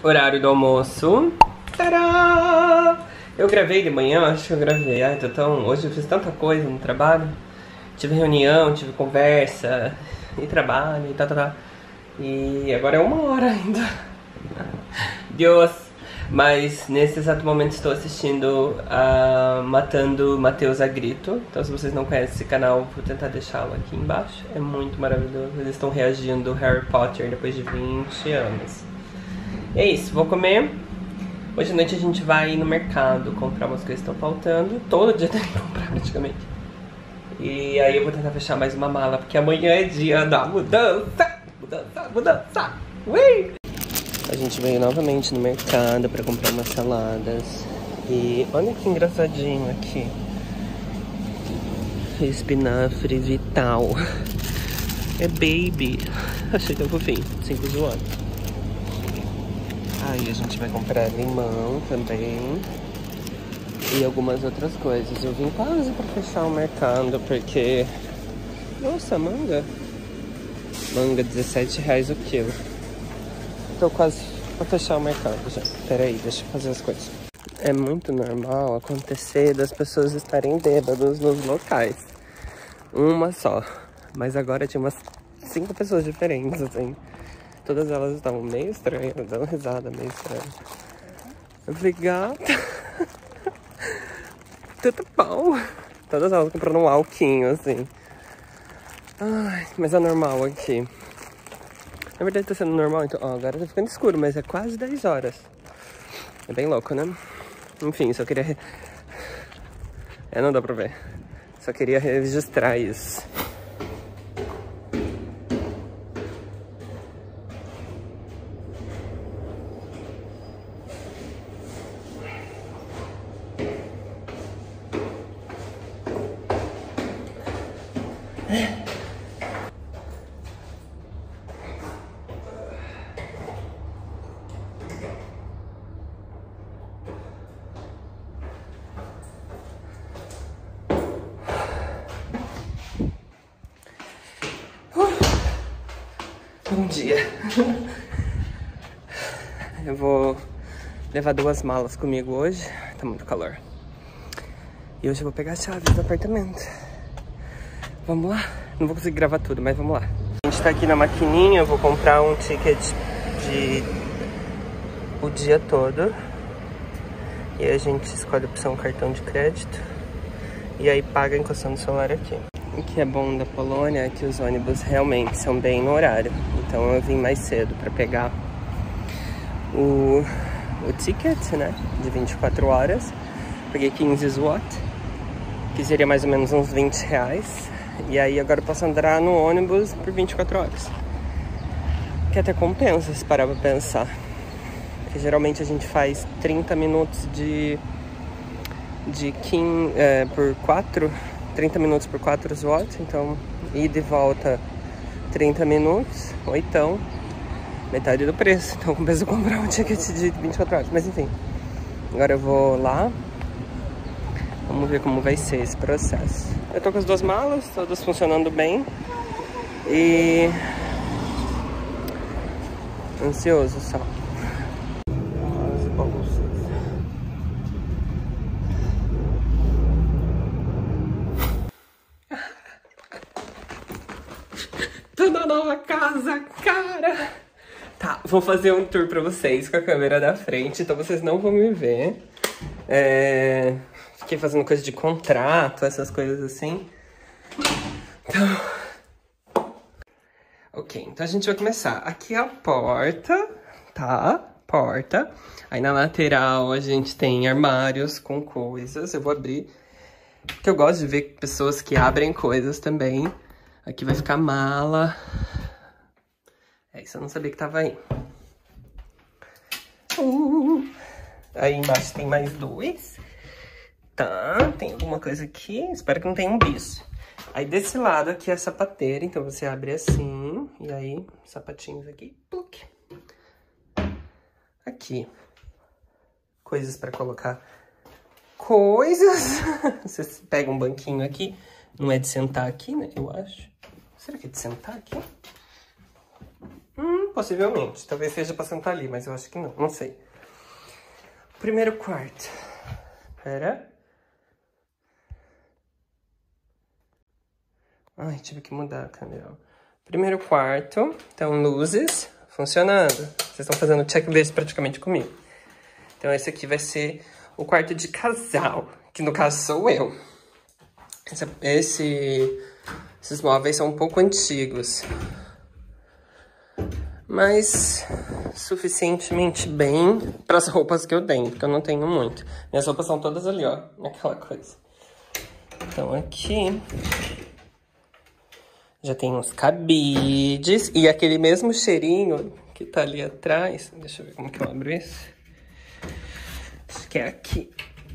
Horário do almoço. Tadá! Eu gravei de manhã, acho que eu gravei. Ai, tô tão... Hoje eu fiz tanta coisa no trabalho. Tive reunião, tive conversa, e trabalho, e tá. E agora é 1h ainda. Deus! Mas nesse exato momento estou assistindo a Matando Matheus a Grito. Então se vocês não conhecem esse canal, vou tentar deixá-lo aqui embaixo. É muito maravilhoso. Eles estão reagindo ao Harry Potter depois de 20 anos. É isso, vou comer. Hoje à noite a gente vai no mercado comprar umas coisas que estão faltando. Todo dia tem que comprar praticamente. E aí eu vou tentar fechar mais uma mala, porque amanhã é dia da mudança. Mudança. Ui! A gente veio novamente no mercado pra comprar umas saladas. E olha que engraçadinho aqui. Espinafre Vital. É baby. Achei tão fofinho. 5 zoando. Aí a gente vai comprar limão também. E algumas outras coisas. Eu vim quase pra fechar o mercado, porque... Nossa, manga. Manga, R$17 o quilo. Tô quase pra fechar o mercado já. Pera aí, deixa eu fazer as coisas. É muito normal acontecer das pessoas estarem bêbadas nos locais. Uma só. Mas agora tinha umas 5 pessoas diferentes, assim. Todas elas estavam meio estranhas, dando risada meio estranha. Eu falei, gata. Tudo bom. Todas elas comprando um alquinho, assim. Ai, mas é normal aqui. Na verdade tá sendo normal, então... Ó, agora tá ficando escuro, mas é quase 10 horas. É bem louco, né? Enfim, só queria... não dá pra ver. Só queria registrar isso. Bom dia. Eu vou levar 2 malas comigo hoje. Tá muito calor. E hoje eu vou pegar as chaves do apartamento. Vamos lá? Não vou conseguir gravar tudo, mas vamos lá. A gente tá aqui na maquininha. Eu vou comprar um ticket de o dia todo. E aí a gente escolhe a opção cartão de crédito. E aí paga encostando o celular aqui. O que é bom da Polônia é que os ônibus realmente são bem no horário. Então eu vim mais cedo para pegar o ticket, né, de 24 horas. Peguei 15 zł, que seria mais ou menos uns R$20. E aí agora eu posso andar no ônibus por 24 horas. Que até compensa se parar pra pensar. Porque geralmente a gente faz 30 minutos por 30 minutos por 4 zł, então ida e volta 30 minutos, ou então metade do preço. Então compensa comprar um ticket de 24 horas, mas enfim. Agora eu vou lá, vamos ver como vai ser esse processo. Eu tô com as 2 malas, todas funcionando bem, e ansioso só. As bolsas. Tô na nova casa, cara! Tá, vou fazer um tour pra vocês com a câmera da frente, então vocês não vão me ver. Fiquei fazendo coisa de contrato, essas coisas assim. Então... Ok, então a gente vai começar. Aqui é a porta, tá? Porta. Aí na lateral a gente tem armários com coisas. Eu vou abrir, porque eu gosto de ver pessoas que abrem coisas também. Aqui vai ficar mala. Isso eu não sabia que tava aí. Aí embaixo tem mais 2. Tá, tem alguma coisa aqui. Espero que não tenha um bicho. Aí desse lado aqui é a sapateira. Então você abre assim. E aí, sapatinhos aqui. Pluc. Aqui. Coisas pra colocar coisas. Você pega um banquinho aqui. Não é de sentar aqui, né? Eu acho. Será que é de sentar aqui? Possivelmente. Talvez seja pra sentar ali, mas eu acho que não. Não sei. Primeiro quarto. Pera. Ai, tive que mudar a câmera. Primeiro quarto. Então, luzes funcionando. Vocês estão fazendo checklist praticamente comigo. Então, esse aqui vai ser o quarto de casal. Que no caso sou eu. Esses móveis são um pouco antigos. Mas suficientemente bem para as roupas que eu tenho, porque eu não tenho muito. Minhas roupas são todas ali, ó, aquela coisa. Então aqui já tem uns cabides e aquele mesmo cheirinho que tá ali atrás. Deixa eu ver como que eu abro isso. Acho que é aqui.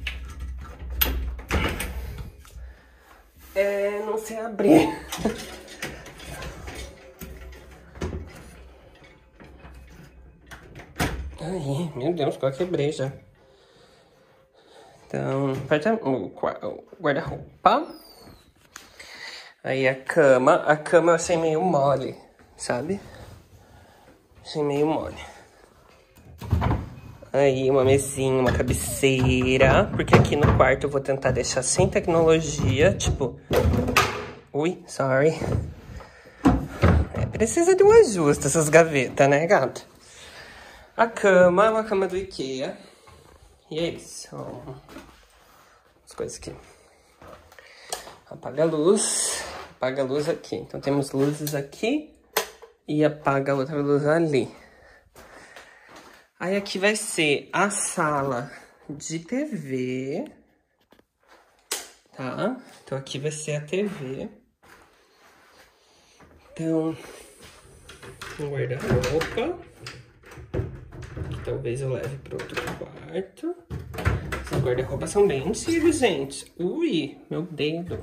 Não sei abrir. Ai, meu Deus, quase quebrei já. Então, o guarda-roupa. Aí a cama eu achei meio mole, sabe? Achei meio mole. Aí uma mesinha, uma cabeceira. Porque aqui no quarto eu vou tentar deixar sem tecnologia, tipo... Ui, sorry. Precisa de um ajuste essas gavetas, né, gato? A cama é uma cama do IKEA. E é isso. Ó, as coisas aqui. Apaga a luz. Apaga a luz aqui. Então temos luzes aqui. E apaga a outra luz ali. Aí aqui vai ser a sala de TV. Tá? Então aqui vai ser a TV. Então, um guarda-roupa. Talvez eu leve para outro quarto. Esses guarda-roupas são bem antigos, gente. Ui, meu dedo.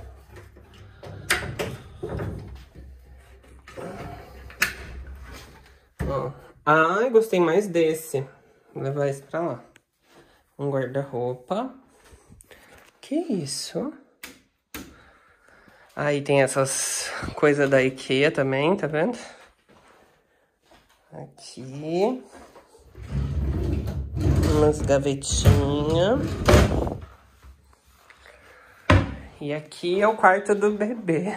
Ó. Ai, gostei mais desse. Vou levar esse pra lá. Um guarda-roupa. Que isso? Aí tem essas coisas da IKEA também, tá vendo? Aqui. Umas gavetinhas. E aqui é o quarto do bebê.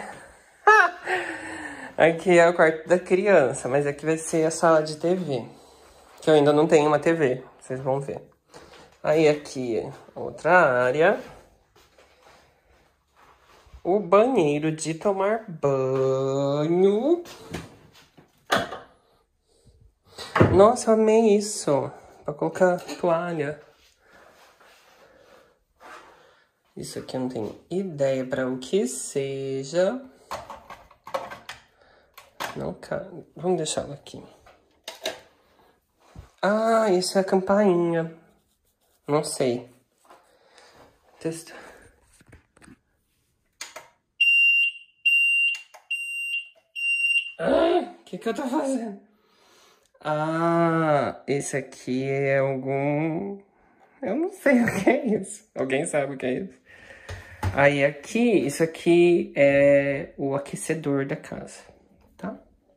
Aqui é o quarto da criança, mas aqui vai ser a sala de TV. Que eu ainda não tenho uma TV, vocês vão ver. Aí aqui é outra área. O banheiro de tomar banho. Nossa, eu amei isso. Pra colocar toalha. Isso aqui eu não tenho ideia pra o que seja. Não cabe. Vamos deixá-lo aqui. Ah, isso é a campainha. Não sei. Testa. Ah, o que eu tô fazendo? Ah, esse aqui é algum... Eu não sei o que é isso. Alguém sabe o que é isso? Aí aqui, isso aqui é o aquecedor da casa, tá?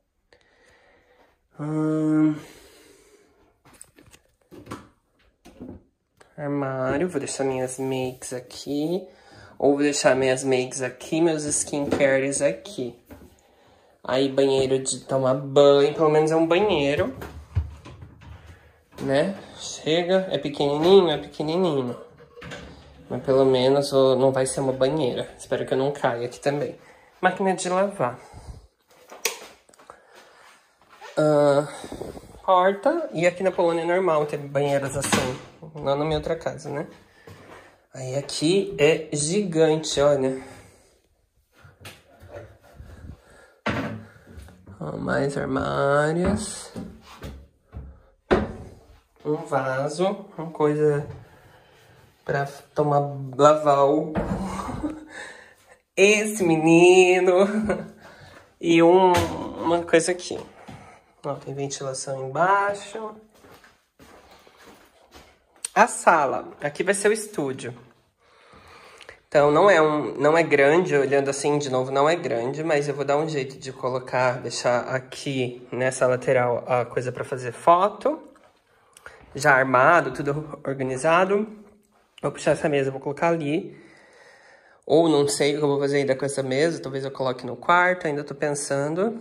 Armário, vou deixar minhas makes aqui. Ou vou deixar minhas makes aqui, meus skincares aqui. Aí banheiro de tomar banho, pelo menos é um banheiro. Né? Chega, é pequenininho. Mas pelo menos não vai ser uma banheira. Espero que eu não caia aqui também. Máquina de lavar. Porta. E aqui na Polônia é normal ter banheiras assim. Não na minha outra casa, né? Aí aqui é gigante, olha. Ó, mais armários. Um vaso. Uma coisa pra lavar o... Esse menino. E uma coisa aqui. Ó, tem ventilação embaixo. A sala. Aqui vai ser o estúdio. Então não é grande, olhando assim de novo, não é grande, mas eu vou dar um jeito de colocar, deixar aqui nessa lateral a coisa pra fazer foto. Já armado, tudo organizado. Vou puxar essa mesa, vou colocar ali. Ou não sei o que eu vou fazer ainda com essa mesa, talvez eu coloque no quarto, ainda tô pensando.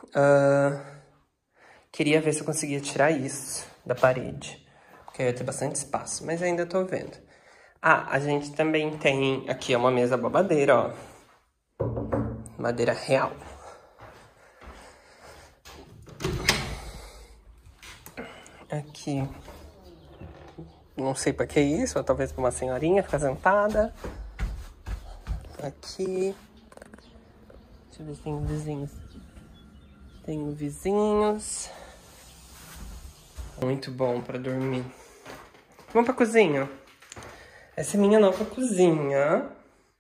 Queria ver se eu conseguia tirar isso da parede, porque aí ia ter bastante espaço, mas ainda tô vendo. Ah, a gente também tem aqui uma mesa babadeira, ó. Madeira real. Aqui. Não sei pra que isso, ou talvez pra uma senhorinha ficar sentada. Aqui. Deixa eu ver se tem vizinhos. Tem vizinhos. Muito bom pra dormir. Vamos pra cozinha. Essa é minha nova cozinha.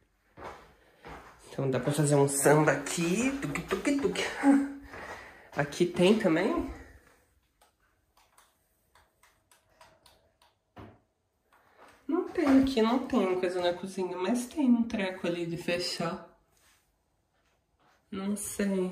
Então dá pra fazer um samba aqui. Tuc, tuc, tuc. Aqui tem também. Não tem aqui, não tem uma coisa na cozinha, mas tem um treco ali de fechar. Não sei.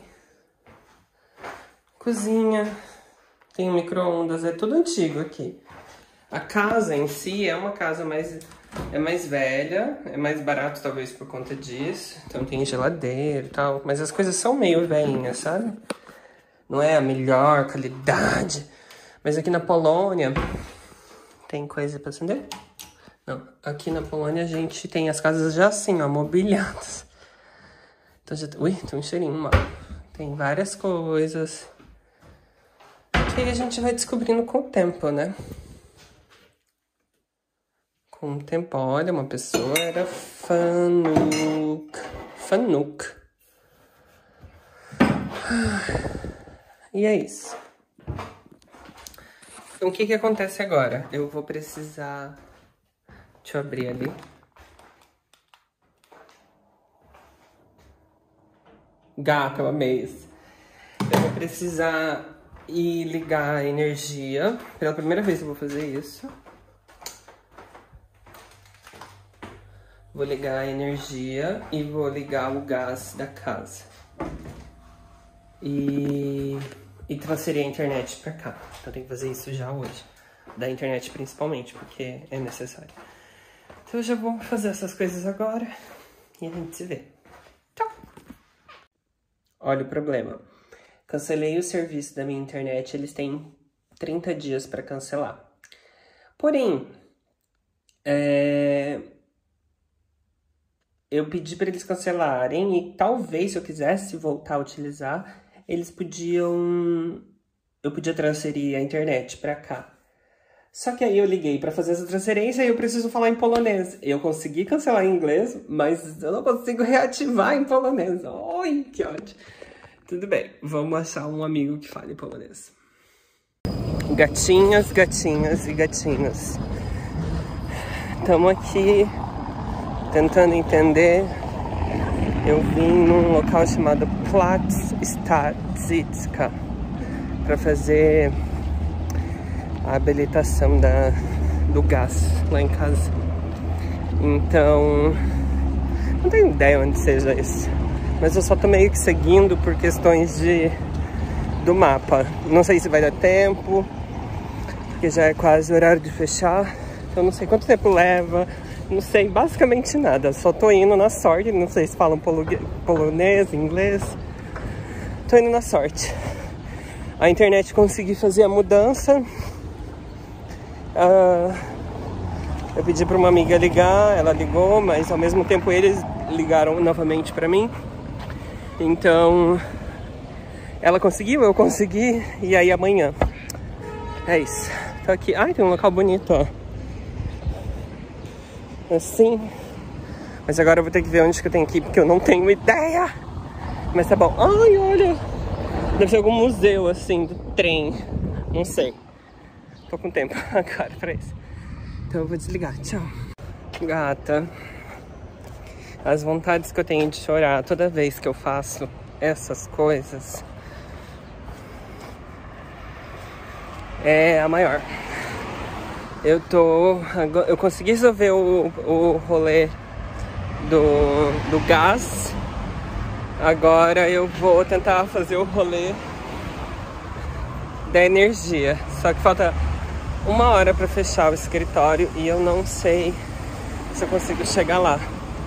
Cozinha. Tem micro-ondas, é tudo antigo aqui. A casa em si é uma casa mais velha, é mais barato talvez por conta disso. Então tem geladeira e tal, mas as coisas são meio velhinhas, sabe? Não é a melhor qualidade. Mas aqui na Polônia tem coisa pra acender? Não, aqui na Polônia a gente tem as casas já assim, ó, mobiliadas. Então já... Ui, tem um cheirinho mal. Tem várias coisas. Que aí a gente vai descobrindo com o tempo, né? Com o tempo, olha, uma pessoa era Fanuk. E é isso. Então, o que acontece agora? Eu vou precisar... Deixa eu abrir ali. Gata, eu amei isso. Eu vou precisar ir ligar a energia. Pela primeira vez eu vou fazer isso. Vou ligar a energia e vou ligar o gás da casa. E transferir a internet pra cá. Então tem que fazer isso já hoje. Da internet principalmente, porque é necessário. Então eu já vou fazer essas coisas agora e a gente se vê. Tchau! Olha o problema. Cancelei o serviço da minha internet, eles têm 30 dias pra cancelar. Porém, eu pedi para eles cancelarem e talvez se eu quisesse voltar a utilizar, eles podiam... Eu podia transferir a internet para cá. Só que aí eu liguei para fazer essa transferência e eu preciso falar em polonês. Eu consegui cancelar em inglês, mas eu não consigo reativar em polonês. Ai, que ódio. Tudo bem, vamos achar um amigo que fale polonês. Gatinhas, gatinhas e gatinhos. Estamos aqui tentando entender. Eu vim num local chamado Platz Stadzicka para fazer a habilitação do gás lá em casa. Então, não tenho ideia onde seja isso, mas eu só tô meio que seguindo por questões do mapa. Não sei se vai dar tempo, porque já é quase o horário de fechar. Então não sei quanto tempo leva, não sei basicamente nada. Só tô indo na sorte, não sei se falam polonês, inglês. Tô indo na sorte. A internet consegui fazer a mudança. Eu pedi para uma amiga ligar, ela ligou, mas ao mesmo tempo eles ligaram novamente para mim. Então, ela conseguiu, eu consegui, e aí amanhã. É isso. Tô aqui. Ai, tem um local bonito, ó. Assim. Mas agora eu vou ter que ver onde que eu tenho que ir, porque eu não tenho ideia. Mas tá bom. Ai, olha. Deve ser algum museu, assim, do trem. Não sei. Tô com tempo agora pra isso. Então eu vou desligar. Tchau. Gata. As vontades que eu tenho de chorar toda vez que eu faço essas coisas é a maior. Eu consegui resolver o rolê do gás. Agora eu vou tentar fazer o rolê da energia. Só que falta 1 hora pra fechar o escritório e eu não sei se eu consigo chegar lá.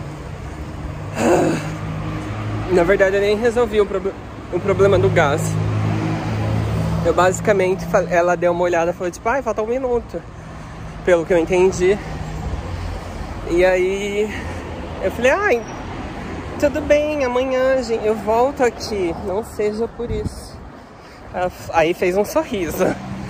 Na verdade, eu nem resolvi o problema do gás. Eu basicamente, ela deu uma olhada e falou tipo, ai, falta 1 minuto. Pelo que eu entendi. E aí eu falei, ai, tudo bem, amanhã, gente, eu volto aqui. Não seja por isso. Aí fez um sorriso.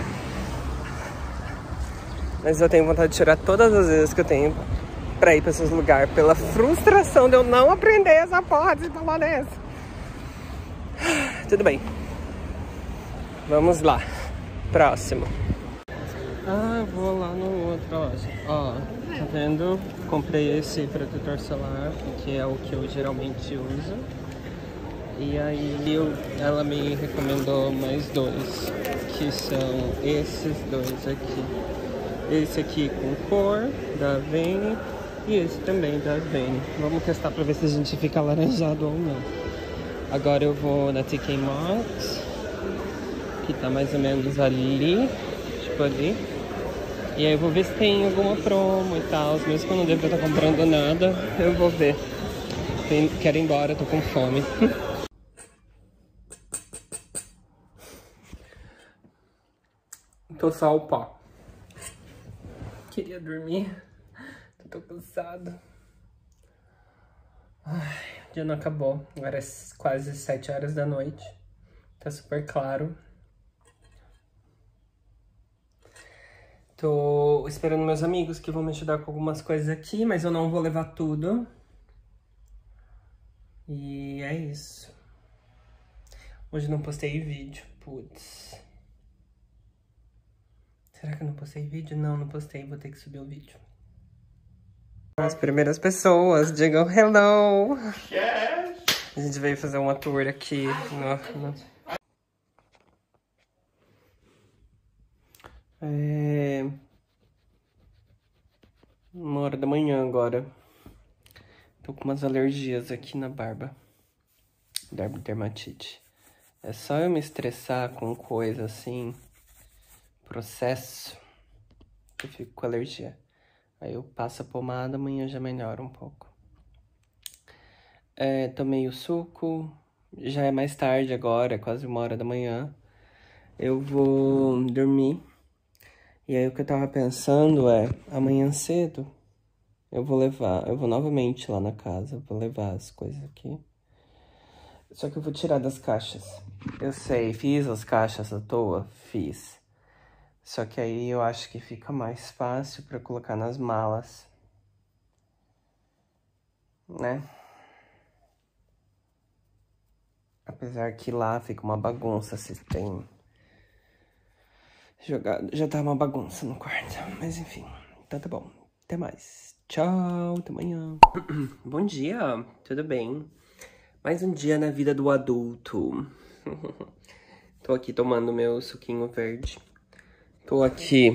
Mas eu tenho vontade de chorar todas as vezes que eu tenho pra ir pra esses lugares, pela frustração de eu não aprender essa porra de polonês. Tudo bem. Vamos lá. Próximo. Ah, vou lá no outra loja. Ó, tá vendo? Comprei esse protetor solar, porque é o que eu geralmente uso. E aí ela me recomendou mais 2, que são esses 2 aqui. Esse aqui com cor, da Avene, e esse também da Avene. Vamos testar pra ver se a gente fica alaranjado ou não. Agora eu vou na TK Maxx, que tá mais ou menos ali, tipo ali. E aí eu vou ver se tem alguma promo e tal. Mesmo que eu não devo estar comprando nada, eu vou ver. Quero ir embora, tô com fome. Tô só o pó. Queria dormir. Tô cansado. Ai, o dia não acabou. Agora é quase 7 horas da noite. Tá super claro. Tô esperando meus amigos que vão me ajudar com algumas coisas aqui, mas eu não vou levar tudo. E é isso. Hoje não postei vídeo, putz. Será que eu não postei vídeo? Não, não postei, vou ter que subir o vídeo. As primeiras pessoas, digam hello! Yes. A gente veio fazer uma tour aqui no... 1 hora da manhã agora. Tô com umas alergias aqui na barba. Dermatite. É só eu me estressar com coisa assim, processo, que eu fico com alergia. Aí eu passo a pomada, amanhã já melhora um pouco. Tomei o suco, já é mais tarde agora, é quase 1 hora da manhã. Eu vou dormir. E aí o que eu tava pensando é, amanhã cedo, eu vou novamente lá na casa, vou levar as coisas aqui. Só que eu vou tirar das caixas. Eu sei, fiz as caixas à toa? Fiz. Só que aí eu acho que fica mais fácil pra colocar nas malas. Né? Apesar que lá fica uma bagunça, se tem... Já tá uma bagunça no quarto. Mas enfim, então tá bom. Até mais. Tchau, até amanhã. Bom dia, tudo bem? Mais um dia na vida do adulto. Tô aqui tomando meu suquinho verde. Tô aqui.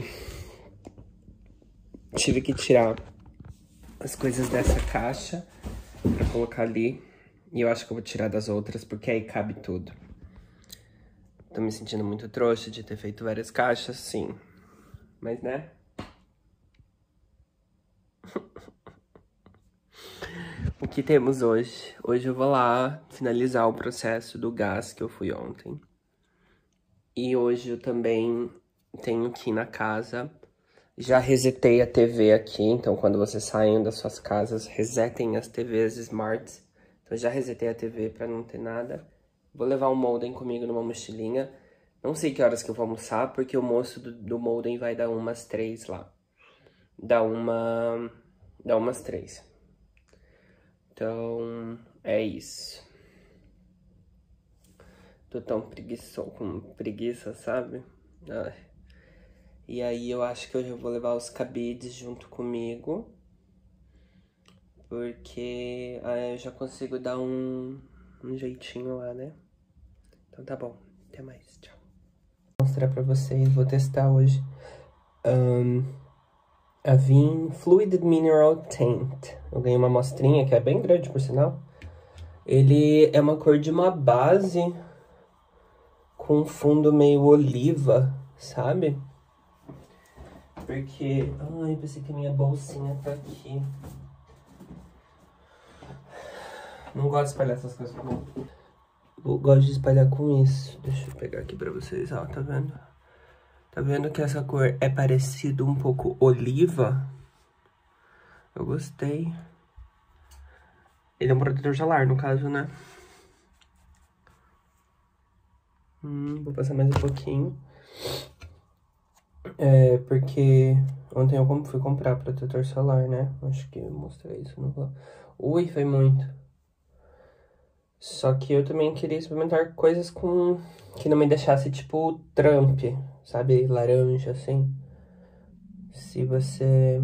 Tive que tirar as coisas dessa caixa pra colocar ali. E eu acho que eu vou tirar das outras, porque aí cabe tudo. Tô me sentindo muito trouxa de ter feito várias caixas, sim. Mas, né? O que temos hoje? Hoje eu vou lá finalizar o processo do gás que eu fui ontem. E hoje eu também tenho que ir na casa. Já resetei a TV aqui, então quando vocês saem das suas casas, resetem as TVs smarts. Então já resetei a TV pra não ter nada. Vou levar o modem comigo numa mochilinha. Não sei que horas que eu vou almoçar, porque o moço do modem vai dar umas 3 lá. Dá umas 3. Então, é isso. Tô tão com preguiça, sabe? Ai. E aí eu acho que hoje eu vou levar os cabides junto comigo. Porque eu já consigo dar um jeitinho lá, né? Então tá bom. Até mais. Tchau. Vou mostrar pra vocês. Vou testar hoje. Avin Fluid Mineral Tint. Eu ganhei uma amostrinha que é bem grande, por sinal. Ele é uma cor de uma base com um fundo meio oliva, sabe? Porque... Ai, pensei que a minha bolsinha tá aqui. Não gosto de espalhar essas coisas com... Eu gosto de espalhar com isso. Deixa eu pegar aqui pra vocês, ó, tá vendo? Tá vendo que essa cor é parecido um pouco oliva? Eu gostei. Ele é um protetor solar, no caso, né? Vou passar mais um pouquinho. Porque ontem eu fui comprar protetor solar, né? Acho que eu mostrei isso no vlog. Ui, foi muito. Só que eu também queria experimentar coisas que não me deixasse, tipo, Trump, sabe? Laranja, assim. Se você...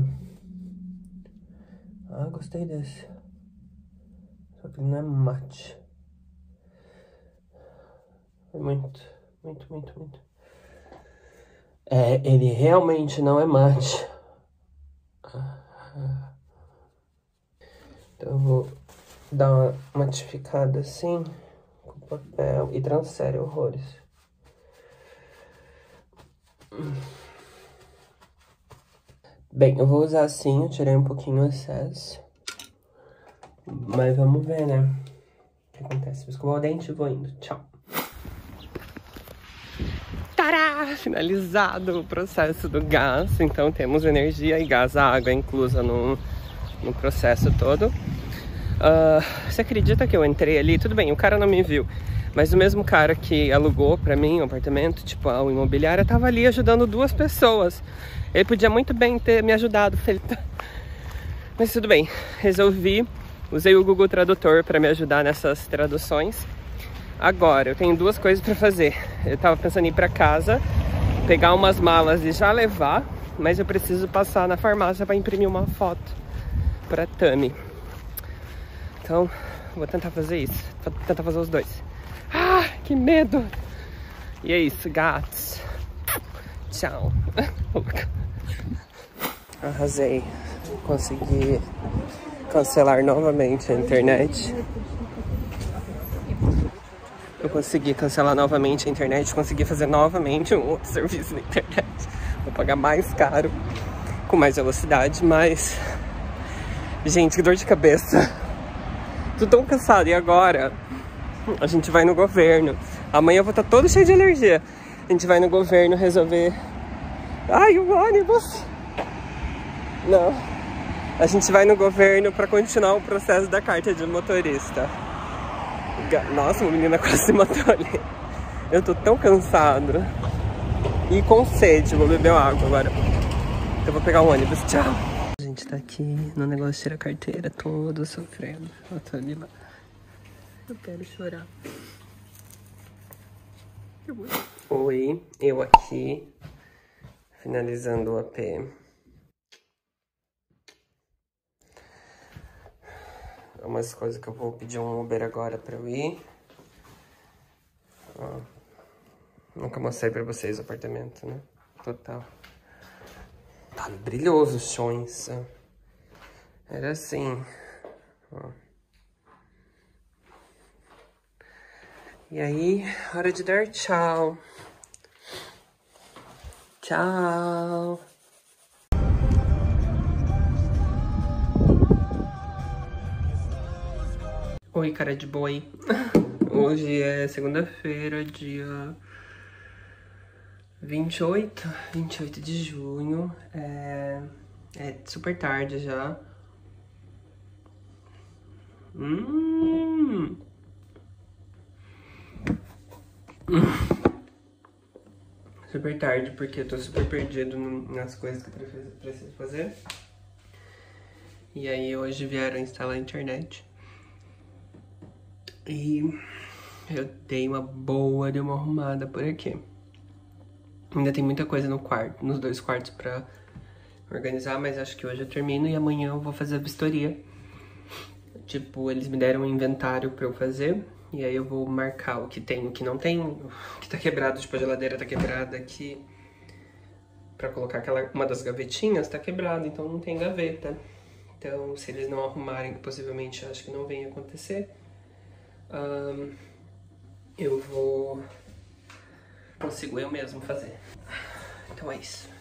Ah, gostei desse. Só que ele não é mate. Foi muito. Ele realmente não é mate. Então eu vou dar uma matificada assim, com papel, e transfere horrores. Bem, eu vou usar assim, eu tirei um pouquinho o excesso. Mas vamos ver, né? O que acontece? Vou escovar o dente e vou indo. Tchau. Tará! Finalizado o processo do gás. Então temos energia e gás, a água inclusa no processo todo. Você acredita que eu entrei ali? Tudo bem, o cara não me viu. Mas o mesmo cara que alugou pra mim o apartamento, tipo, a imobiliária, tava ali ajudando 2 pessoas. Ele podia muito bem ter me ajudado, feito. Mas tudo bem, resolvi. Usei o Google Tradutor pra me ajudar nessas traduções. Agora, eu tenho 2 coisas pra fazer. Eu tava pensando em ir pra casa, pegar umas malas e já levar. Mas eu preciso passar na farmácia pra imprimir uma foto pra Tami. Então, vou tentar fazer isso. Vou tentar fazer os 2. Ah, que medo! E é isso, gatos. Tchau. Arrasei. Consegui cancelar novamente a internet. Eu consegui cancelar novamente a internet. Consegui fazer novamente um outro serviço na internet. Vou pagar mais caro, com mais velocidade, mas... Gente, que dor de cabeça. Tô tão cansado. E agora? A gente vai no governo. Amanhã eu vou estar todo cheio de alergia. A gente vai no governo resolver... Ai, o ônibus! Não. A gente vai no governo pra continuar o processo da carta de motorista. Nossa, uma menina quase se matou ali. Eu tô tão cansado. E com sede. Vou beber água agora. Eu vou pegar o ônibus. Tchau. A gente tá aqui no negócio de tirar a carteira. Todo sofrendo. Eu tô ali lá. Eu quero chorar. Oi, eu aqui. Finalizando o AP. Umas coisas que eu vou pedir um Uber agora pra eu ir. Ó, nunca mostrei pra vocês o apartamento, né? Total. Tá brilhoso os chões. Era assim. Ó. E aí, hora de dar tchau. Tchau. Oi, cara de boi. Hoje é segunda-feira, dia 28 de junho. É super tarde já. Super tarde, porque eu tô super perdido nas coisas que eu preciso fazer. E aí hoje vieram instalar a internet. E eu dei uma boa de uma arrumada por aqui. Ainda tem muita coisa no quarto, nos 2 quartos pra organizar, mas acho que hoje eu termino e amanhã eu vou fazer a vistoria. Tipo, eles me deram um inventário pra eu fazer. E aí eu vou marcar o que tem, o que não tem, o que tá quebrado, tipo a geladeira tá quebrada aqui. pra colocar uma das gavetinhas tá quebrada, então não tem gaveta. Então, se eles não arrumarem, que possivelmente acho que não venha acontecer, consigo eu mesmo fazer. Então é isso.